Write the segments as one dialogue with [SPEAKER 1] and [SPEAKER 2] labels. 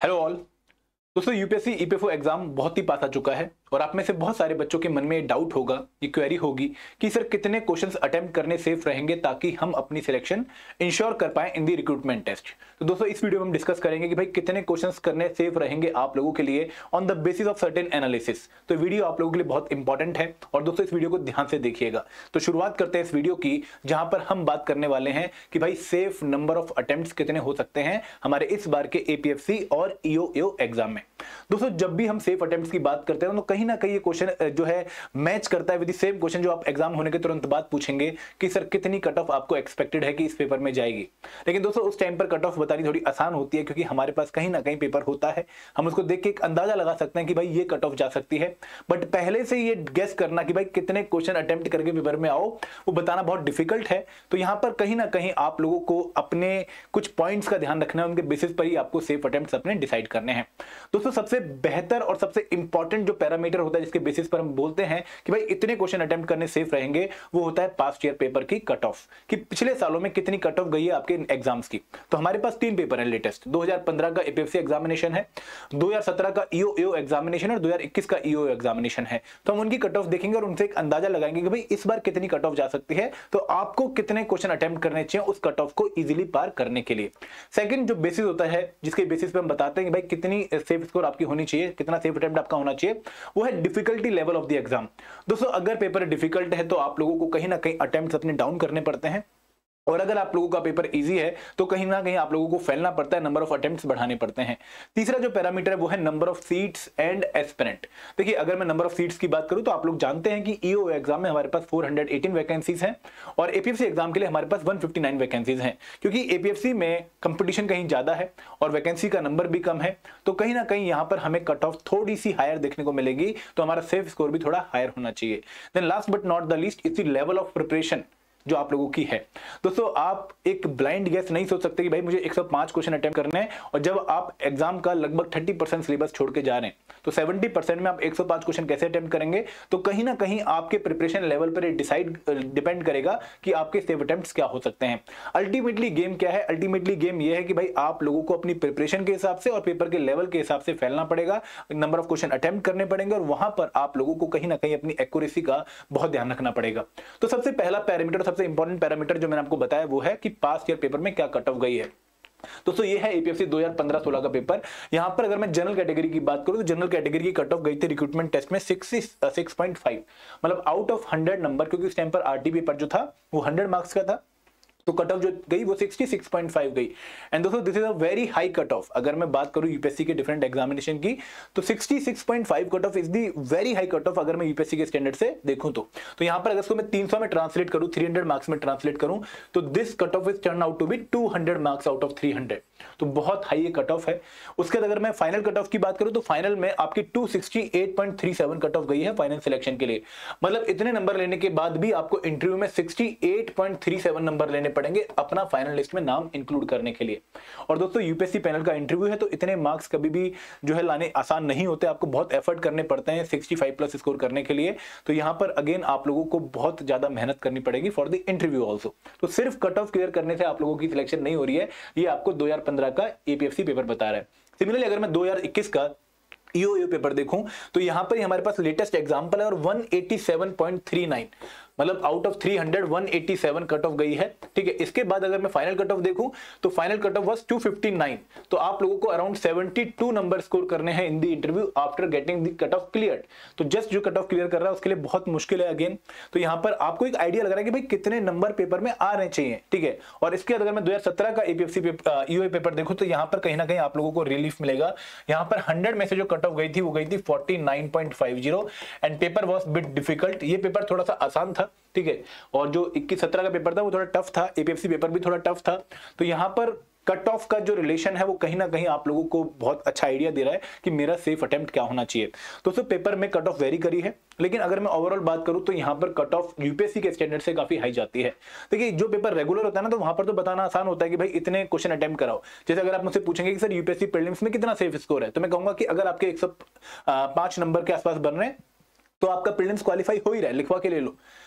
[SPEAKER 1] Hello all. दोस्तों UPSC EPFO exam बहुत ही पास आ चुका है और आप में से बहुत सारे बच्चों के मन में डाउट होगा, ये क्वेरी होगी कि सर कितने क्वेश्चंस अटेम्प्ट करने सेफ रहेंगे ताकि हम अपनी सिलेक्शन इंश्योर कर पाए इन दी रिक्रूटमेंट टेस्ट। तो दोस्तों इस वीडियो में हम डिस्कस करेंगे कि भाई कितने क्वेश्चंस करने सेफ रहेंगे आप लोगों के लिए on the basis of certain analysis. तो वीडियो आप लोगों के लिए बहुत इंपॉर्टेंट है और दोस्तों इस वीडियो को ध्यान से देखिएगा। तो शुरुआत करते हैं इस वीडियो की, जहां पर हम बात करने वाले हैं कि भाई सेफ नंबर ऑफ अटेम्प्ट्स कितने हो सकते हैं हमारे इस बार के एपीएफसी और ईओएओ एग्जाम में। दोस्तों जब भी हम सेफ अटेम्प्ट्स की बात करते हैं तो कहीं ना कहीं ये क्वेश्चन जो है मैच करता है विद द सेम क्वेश्चन जो आप एग्जाम होने के तुरंत बाद पूछेंगे कि सर कितनी कट ऑफ आपको एक्सपेक्टेड है कि इस पेपर में जाएगी। लेकिन दोस्तों उस टाइम पर कट ऑफ बतानी थोड़ी आसान होती है क्योंकि हमारे पास कहीं ना कहीं पेपर होता है, हम उसको देख के एक अंदाजा लगा सकते हैं कि भाई ये कट ऑफ जा सकती है। बट पहले से ये गेस करना कि भाई कितने क्वेश्चन अटेम्प्ट करके पेपर में आओ वो बताना बहुत डिफिकल्ट है। तो यहां पर कहीं ना कहीं आप लोगों को अपने कुछ पॉइंट्स का ध्यान रखना है, उनके बेसिस पर ही आपको सेफ अटेम्प्ट्स अपने डिसाइड करने हैं। दोस्तों सबसे बेहतर और सबसे इंपॉर्टेंट जो पैरामीटर होता है जिसके बेसिस पर हम बोलते हैं कि भाई इतने क्वेश्चन अटेम्प्ट करने सेफ रहेंगे, वो होता है पास्ट ईयर पेपर की कट ऑफ, कि पिछले सालों में कितनी कट ऑफ गई है आपके एग्जाम्स की। तो हमारे पास 3 पेपर है लेटेस्ट, 2015 का एपीएफसी एग्जामिनेशन है, 2017 का ईओएओ एग्जामिनेशन और 2021 का ईओएओ एग्जामिनेशन है। तो हम उनकी कट ऑफ देखेंगे और उनसे एक अंदाजा लगाएंगे कि भाई इस बार कितनी कट ऑफ जा सकती है, तो आपको कितने क्वेश्चन अटेम्प्ट करने चाहिए उस कट ऑफ को इजीली पार करने के लिए। सेकंड जो बेसिस होता है जिसके बेसिस पे हम बताते हैं कि भाई कितनी सेफ स्कोर आपकी होनी चाहिए, कितना सेफ अटेम्प्ट आपका होना चाहिए, वो है difficulty level of the exam. दोस्तों अगर पेपर डिफिकल्ट है तो आप लोगों को कहीं ना कहीं अटेम्प्ट्स अपने डाउन करने पड़ते हैं, और अगर आप लोगों का पेपर इजी है तो कहीं ना कहीं आप लोगों को फैलना पड़ता है, नंबर ऑफ अटेम्प्ट्स बढ़ाने पड़ते हैं। तीसरा जो पैरामीटर है वो है number of seats and aspirant. देखिए अगर मैं नंबर ऑफ सीट्स की बात करूं तो आप लोग जानते हैं कि ईओ एग्जाम में हमारे पास 418 वैकेंसीज हैं और एपीएफसी एग्जाम के लिए हमारे पास 159 वैकेंसीज हैं। क्योंकि एपीएफसी में कंपटीशन कहीं ज्यादा है और वैकेंसी का नंबर भी कम है, तो कहीं ना कहीं यहां पर हमें कट ऑफ थोड़ी सी हायर देखने को मिलेगी, तो हमारा सेफ स्कोर भी थोड़ा हायर होना चाहिए। Then last but not the least is the level of preparation जो आप लोगों की है। दोस्तों आप एक ब्लाइंड गेस नहीं सोच सकते कि भाई मुझे 105 क्वेश्चन अटेम्प्ट करने हैं, और जब आप एग्जाम का लगभग 30% सिलेबस छोड़ के जा रहे हैं तो 70% में आप 105 क्वेश्चन कैसे अटेम्प्ट करेंगे। तो कहीं ना कहीं आपके प्रिपरेशन लेवल पर डिपेंड करेगा कि आपके सेफ अटेम्प्ट्स क्या हो सकते हैं। अल्टीमेटली गेम क्या है? अल्टीमेटली गेम यह है कि भाई आप लोगों को अपनी प्रिपरेशन के हिसाब से और पेपर के लेवल के हिसाब से फैलना पड़ेगा, नंबर ऑफ क्वेश्चन अटेम्प्ट करने पड़ेंगे और वहां पर आप लोगों को कहीं ना कहीं अपनी एक्यूरेसी का बहुत ध्यान रखना पड़ेगा। तो सबसे पहला पैरामीटर, सबसे इंपॉर्टेंट पैरामीटर जो मैंने आपको बताया वो है कि पास्ट ईयर पेपर में क्या कट ऑफ गई है। दोस्तों ये है एपीएफसी 2015-16 का पेपर। यहां पर अगर मैं जनरल कैटेगरी की बात करूं तो जनरल कैटेगरी की कट ऑफ गई थी रिक्रूटमेंट टेस्ट में 6.5, मतलब आउट ऑफ 100 नंबर, क्योंकि उस टाइम पर आरटी पेपर जो था वो 100 मार्क्स का था, तो कट ऑफ जो गई वो 66.5 गई। एंड दोस्तों this is a very high cut off. अगर मैं बात करूं यूपीएससी के डिफरेंट एग्जामिनेशन की तो 66.5 cut off is the very high cut off अगर मैं यूपीएससी के स्टैंडर्ड से देखूं तो यहां पर अगर इसको मैं 300 में ट्रांसलेट करूं, 300 मार्क्स में ट्रांसलेट करूं, तो this cut off is turn out to be 200 marks out of 300। तो बहुत हाई कट ऑफ है। उसके बाद अगर मैं फाइनल कट ऑफ की बात करूं तो फाइनल में आपकी 268.37 कट ऑफ गई है फाइनल सिलेक्शन के लिए। मतलब इतने नंबर लेने के बाद भी आपको इंटरव्यू में 68.37 नंबर लेने पड़ेंगे अपना फाइनल लिस्ट में नाम इंक्लूड करने के लिए। और दोस्तों यूपीएससी पैनल का इंटरव्यू है तो इतने मार्क्स कभी भी जो है लाने आसान नहीं होते, आपको बहुत एफर्ट करने पड़ते हैं 65 प्लस स्कोर करने के लिए। तो यहां पर अगेन आप लोगों को बहुत ज्यादा मेहनत करनी पड़ेगी फॉर द इंटरव्यू ऑल्सो। तो सिर्फ कट ऑफ क्लियर करने से आप लोगों की सिलेक्शन नहीं हो रही है, ये आपको 2015 का एपीएफसी पेपर बता रहा है। सिमिलरली अगर मैं 2021 का ईओएओ पेपर देखूं तो यहां पर हमारे पास लेटेस्ट एग्जांपल है और 187.39, मतलब आउट ऑफ 300 187 कट ऑफ गई है। ठीक है, इसके बाद अगर मैं फाइनल कट ऑफ देखूं तो फाइनल कट ऑफ वाज 259। तो आप लोगों को अराउंड 72 नंबर स्कोर करने हैं in the interview after getting the cut off cleared. तो जस्ट जो कट ऑफ क्लियर कर रहा है उसके लिए बहुत मुश्किल है अगेन। तो यहां पर आपको एक आइडिया लग रहा है कि भाई कितने नंबर पेपर में आ रहे चाहिए। ठीक है, और इसके बाद अगर मैं 2017 का एपीएफसी ईओए पेपर देखूं तो यहां पर कहीं ना कहीं आप लोगों को रिलीफ मिलेगा। यहां पर 100 में से जो कट ऑफ गई थी वो गई थी 49.50 and paper was bit difficult. ये पेपर थोड़ा सा आसान था। ठीक है, और जो 21-17 का पेपर था वो थोड़ा टफ था, एपीएफसी पेपर भी थोड़ा टफ था। तो यहां पर कट ऑफ का जो रिलेशन है वो कहीं ना कहीं आप लोगों को बहुत अच्छा आइडिया दे रहा है कि मेरा सेफ अटेम्प्ट क्या होना चाहिए। दोस्तों पेपर में कट ऑफ वेरी करी है, लेकिन अगर मैं ओवरऑल बात करूं तो यहां पर कट ऑफ यूपीएससी के स्टैंडर्ड से काफी हाई जाती है। देखिए जो पेपर रेगुलर होता है ना तो वहां पर तो बताना आसान होता है कि भाई इतने क्वेश्चन अटेम्प्ट कराओ। जैसे अगर आप मुझसे पूछेंगे कि सर यूपीएससी प्रीलिम्स में कितना सेफ स्कोर है, तो मैं कहूंगा कि अगर आपके 105 नंबर के आसपास बन रहे हैं तो आपका प्रीलिम्स क्वालिफाई हो ही रहा है, लिखवा के ले लो।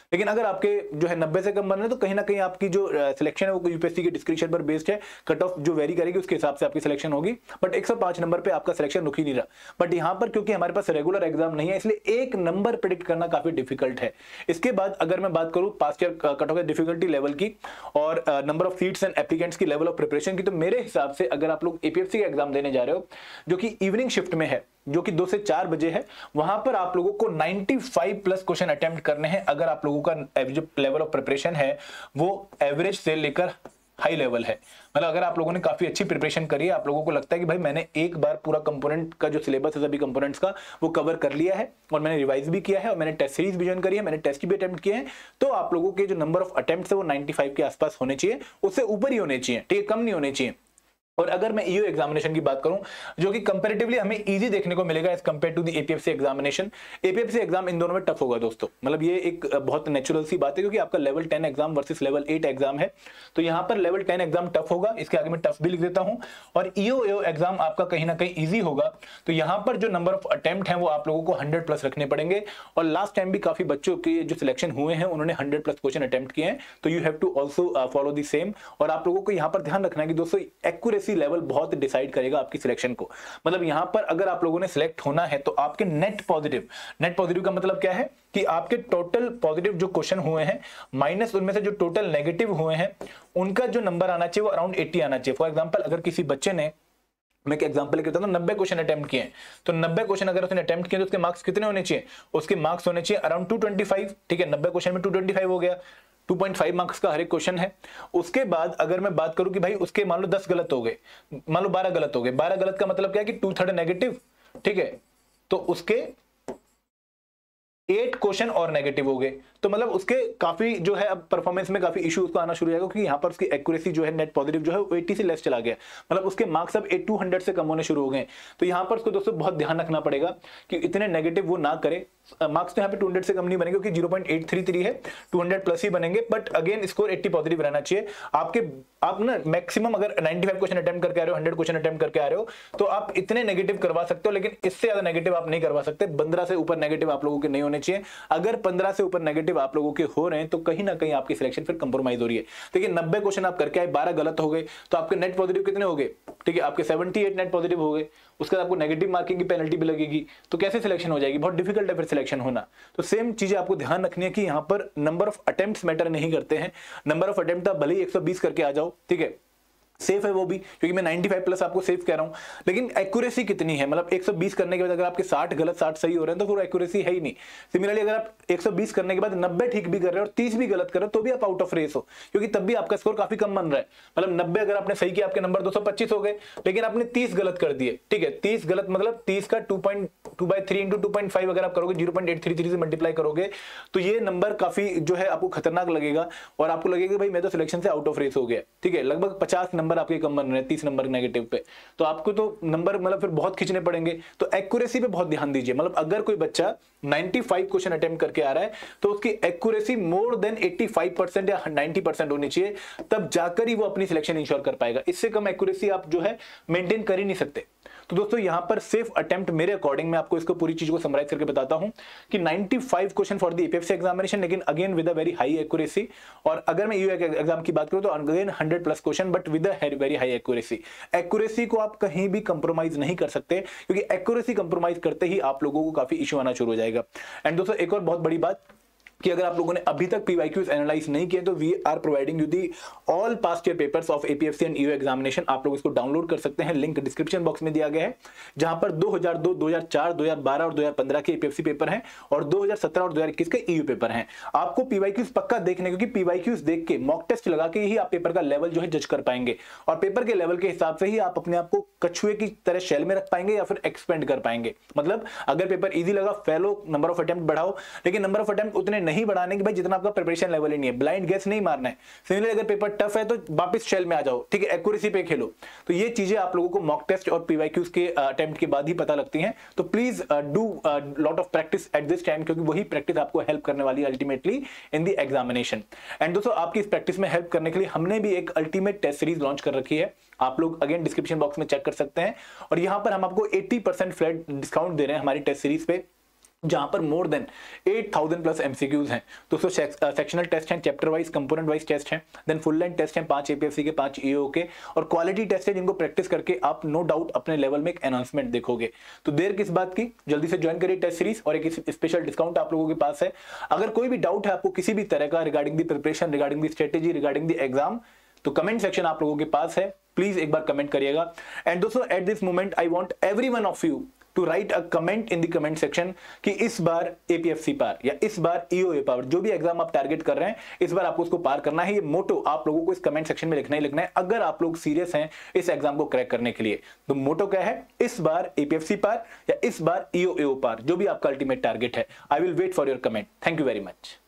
[SPEAKER 1] लेकिन अगर आपके जो है 90 से कम बन रहे हैं तो कहीं ना कहीं आपकी जो सिलेक्शन है वो यूपीएससी के डिस्क्रिप्शन पर बेस्ड है, कट ऑफ जो वेरी करेगी उसके हिसाब से आपकी सिलेक्शन होगी, बट 105 नंबर पे आपका सिलेक्शन रुक ही नहीं रहा। बट यहाँ पर क्योंकि हमारे पास रेगुलर एग्जाम नहीं है इसलिए एक नंबर प्रेडिक्ट करना काफी डिफिकल्ट है। इसके बाद अगर मैं बात करूं past year cut off difficulty level की और number of seats and applicants की, लेवल ऑफ प्रिपरेशन की, तो मेरे हिसाब से अगर आप लोग एपीएफसी का एग्जाम देने जा रहे हो जो कि इवनिंग शिफ्ट में है, जो कि 2 से 4 बजे है, वहां पर आप लोगों को 95 प्लस क्वेश्चन अटेम्प्ट करने हैं। अगर आप लोगों का जो लेवल ऑफ प्रिपरेशन है वो एवरेज से लेकर हाई लेवल है, मतलब अगर आप लोगों ने काफी अच्छी प्रिपरेशन करी है, आप लोगों को लगता है कि भाई मैंने एक बार पूरा कंपोनेंट का जो सिलेबस है सभी कंपोनेंट्स का वो कवर कर लिया है और मैंने रिवाइज भी किया है और मैंने टेस्ट सीरीज भी ज्वाइन करी है, मैंने टेस्ट भी अटेम्प्ट किए हैं, तो आप लोगों के जो नंबर ऑफ अटेम्प्ट है वो 95 के आसपास होने चाहिए, उससे ऊपर ही होने चाहिए, ठीक है, कम नहीं होने चाहिए। और अगर मैं ईओ एग्जामिनेशन की बात करूं जो कि कंपैरेटिवली हमें इजी देखने को मिलेगा as compare to the APFC examination, APFC exam इन दोनों में टफ होगा दोस्तों, मतलब ये एक बहुत नेचुरल सी बात है क्योंकि आपका level 10 exam versus level 8 exam है, तो यहां पर लेवल 10 एग्जाम टफ होगा, इसके आगे मैं टफ भी लिख देता हूं, और ईओ एग्जाम आपका कहीं ना कहीं ईजी होगा। तो यहां पर जो नंबर ऑफ अटेम्प्ट है वो आप लोगों को 100 प्लस रखने पड़ेंगे, और लास्ट टाइम भी काफी बच्चों के जो सिलेक्शन हुए हैं उन्होंने 100 प्लस क्वेश्चन अटेम्प्ट किए हैं, तो you have to also follow the same. और आप लोगों को यहां पर ध्यान रखना है कि दोस्तों एक्यूरेसी लेवल बहुत डिसाइड करेगा आपकी सिलेक्शन को, मतलब यहां पर अगर आप लोगों ने सिलेक्ट होना है तो आपके नेट पॉजिटिव का मतलब क्या है कि आपके टोटल पॉजिटिव जो क्वेश्चन हुए हैं माइनस उनमें से जो टोटल नेगेटिव हुए हैं उनका जो नंबर आना चाहिए वो अराउंड 80 आना चाहिए। फॉर एग्जांपल अगर किसी बच्चे ने, मैं एक एग्जांपल लेके बताता हूं, 90 क्वेश्चन अटेम्प्ट किए हैं, तो 90 क्वेश्चन अगर उसने अटेम्प्ट किए तो उसके मार्क्स कितने होने चाहिए, उसके मार्क्स होने चाहिए अराउंड 225, ठीक है, 90 क्वेश्चन में 225 हो गया, 2.5 मार्क्स का हर एक क्वेश्चन है। उसके बाद अगर मैं बात करूं कि भाई उसके मान लो 10 गलत हो गए, मान लो 12 गलत हो गए, 12 गलत का मतलब क्या है कि 2/3 नेगेटिव, ठीक है, तो उसके 8 क्वेश्चन और नेगेटिव हो गए, तो मतलब उसके काफी जो है अब परफॉर्मेंस में काफी इशू उसको आना शुरू हो जाएगा क्योंकि यहाँ पर उसकी एक्यूरेसी जो है नेट पॉजिटिव जो है 80 से लेस चला गया, मतलब उसके मार्क्स अब 200 से कम होने शुरू हो गए। तो यहाँ पर उसको दोस्तों बहुत ध्यान रखना पड़ेगा कि इतने नेगेटिव वो ना करे। मार्क्स तो यहाँ पे 200 से कम नहीं बनेंगे क्योंकि 0.833 है, 200 प्लस ही बनेंगे, बट अगेन स्कोर 80 पॉजिटिव रहना चाहिए आपके। आप ना मैक्सिमम अगर 95 क्वेश्चन अटेम्प्ट करके आ रहे हो, 100 क्वेश्चन अटेम्प्ट करके आ रहे हो, तो आप इतने नेगेटिव करवा सकते हो, लेकिन इससे ज्यादा नेगेटिव आप नहीं करवा सकते। 15 से ऊपर नेगेटिव आप लोगों के नहीं होने चाहिए। अगर 15 से ऊपर नेगेटिव आप लोगों के हो रहे हैं तो कहीं ना कहीं आपकी सिलेक्शन फिर कंप्रोमाइज हो रही है। देखिए 90 क्वेश्चन आप करके आए, 12 गलत हो गए, तो आपके नेट पॉजिटिव कितने हो गए, ठीक है, आपके 78 नेट पॉजिटिव हो गए, उसके बाद आपको नेगेटिव मार्किंग की पेनल्टी भी लगेगी, तो कैसे सिलेक्शन हो जाएगी, बहुत डिफिकल्ट है फिर सिलेक्शन होना। तो सेम चीजें आपको ध्यान रखनी है कि यहाँ पर नंबर ऑफ अटेम्प्ट्स मैटर नहीं करते हैं। नंबर ऑफ अटेम्प्ट आप भले ही 120 करके आ जाओ, ठीक है, सेफ है वो भी, क्योंकि मैं 95 प्लस आपको सेफ कह रहा हूं, लेकिन एक्यूरेसी कितनी है, मतलब 120 करने के बाद अगर आपके 60 गलत 60 सही हो रहे हैं तो फिर एक्यूरेसी है ही नहीं। सिमिलरली अगर आप 120 करने के बाद 90 ठीक भी कर रहे हो और 30 भी गलत कर रहे हो तो भी आप आउट ऑफ रेस हो, क्योंकि तब भी आपका स्कोर काफी कम बन रहा है। मतलब 90 अगर आपने सही किया आपके नंबर 225 हो गए, लेकिन आपने 30 गलत कर दिए, ठीक है, 30 गलत मतलब 30 का 2.2/3 इंटू 2.5 अगर आप करोगे, 0.833 से मल्टीप्लाई करोगे, तो ये नंबर काफी जो है आपको खतरनाक लगेगा और आपको लगेगा भाई मैं तो सिलेक्शन से आउट ऑफ रेस हो गया, ठीक है, लगभग 50 नंबर आपके कम बन रहे हैं 30 नंबर नेगेटिव पे, तो आपको तो नंबर मतलब फिर बहुत खींचने पड़ेंगे। तो एक्यूरेसी पे बहुत ध्यान दीजिए, मतलब अगर कोई बच्चा 95 क्वेश्चन अटेम्प्ट करके आ रहा है तो उसकी एक्यूरेसी मोर देन 85% या 90% होनी चाहिए, तब जाकर ही वो अपनी सिलेक्शन इंश्योर कर पाएगा। इससे कम एक्यूरेसी आप जो है मेंटेन कर ही नहीं सकते। तो दोस्तों यहां पर सेफ अटेम्प्ट मेरे अकॉर्डिंग मैं आपको इसको पूरी चीज को समराइज करके बताता हूं कि 95 question for the APFC examination, लेकिन again with a very high accuracy. और अगर मैं यूए एग्जाम की बात करूं तो again 100 plus question but with a very high accuracy. Accuracy को आप कहीं भी कंप्रोमाइज नहीं कर सकते, क्योंकि एक्यूरेसी कंप्रोमाइज करते ही आप लोगों को काफी इश्यू आना शुरू हो जाएगा। एंड दोस्तों एक और बहुत बड़ी बात कि अगर आप लोगों ने अभी तक पीवाईक्यूज एनालाइज नहीं किए तो we are providing you the all past year papers of APFC and EO examination. आप लोग इसको डाउनलोड कर सकते हैं, लिंक डिस्क्रिप्शन बॉक्स में दिया गया है, जहां पर 2002, 2004, 2012 और 2015 के एपीएफसी पेपर हैं और 2017 और 2021 के ईयू पेपर हैं। आपको पीवाईक्यूज पक्का देखने, क्योंकि पीवाईक्यूज देख के मॉक टेस्ट लगा के ही आप पेपर का लेवल जो है जज कर पाएंगे, और पेपर के लेवल के हिसाब से ही आप अपने आप को कछुए की तरह शेल में रख पाएंगे या फिर एक्सपेंड कर पाएंगे। मतलब अगर पेपर ईजी लगा फैलो, नंबर ऑफ अटेम्प्ट बढ़ाओ, लेकिन नंबर ऑफ अटेम्प्ट उतने नहीं बढ़ाने कि भाई आपका प्रिपरेशन लेवल ही नहीं है, ब्लाइंड गेस नहीं मारना है। सिमिलरली अगर पेपर टफ है तो वापस शेल में आ जाओ, ठीक है, एक्यूरेसी पे खेलो। तो ये चीजें आप लोगों को मॉक टेस्ट और पीवाईक्यूज के अटेम्प्ट के बाद ही पता लगती हैं। तो please do lot of practice at this time, क्योंकि वही प्रैक्टिस आपको हेल्प करने वाली है ultimately in the examination. And दोस्तों आपकी इस प्रैक्टिस में हेल्प करने के लिए हमने भी एक अल्टीमेट टेस्ट सीरीज लॉन्च कर रखी है, आप लोग अगेन डिस्क्रिप्शन बॉक्स में चेक कर सकते हैं। और यहां पर हम आपको 80% फ्लैट डिस्काउंट दे रहे हैं हमारी टेस्ट सीरीज पे। जहां पर मोर देन 8000 प्लस एमसीक्यूज हैं। दोस्तों सेक्शनल टेस्ट हैं, chapter wise component wise test हैं, देन फुल लेंथ टेस्ट हैं 5 एपीएफसी के 5 ईओ के, और क्वालिटी टेस्ट है जिनको प्रैक्टिस करके आप नो डाउट अपने लेवल में एक एनहांसमेंट देखोगे। तो देर किस बात की, जल्दी से ज्वाइन करिए टेस्ट सीरीज, और एक स्पेशल डिस्काउंट आप लोगों के पास है। अगर कोई भी डाउट है आपको किसी भी तरह का regarding the preparation, regarding the strategy, regarding the exam, तो कमेंट सेक्शन आप लोगों के पास है, प्लीज एक बार कमेंट करिएगा। एंड दोस्तों at this moment I want every one of you to write a comment in the comment section कि इस बार एपीएफसी पार या इस बार ईओए पार, जो भी एग्जाम आप टारगेट कर रहे हैं इस बार आपको उसको पार करना है। ये मोटो आप लोगों को इस कमेंट सेक्शन में लिखना ही लिखना है अगर आप लोग सीरियस हैं इस एग्जाम को क्रैक करने के लिए। तो मोटो क्या है, इस बार एपीएफसी पार या इस बार ईओए पार, जो भी आपका अल्टीमेट टारगेट है। I will wait for your comment. Thank you very much.